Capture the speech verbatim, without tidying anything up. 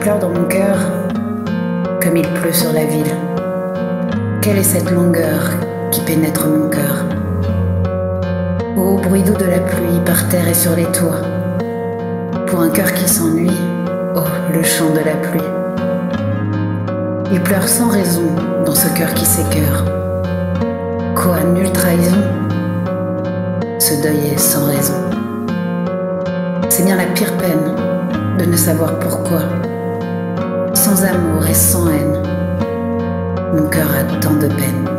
pleure dans mon cœur comme il pleut sur la ville. Quelle est cette langueur qui pénètre mon cœur? Au bruit doux de la pluie par terre et sur les toits. Pour un cœur qui s'ennuie, oh, le chant de la pluie. Il pleure sans raison dans ce cœur qui s'écœure. Quoi, nulle trahison? Ce deuil est sans raison. C'est bien la pire peine de ne savoir pourquoi. Sans amour et sans haine, mon cœur a tant de peine.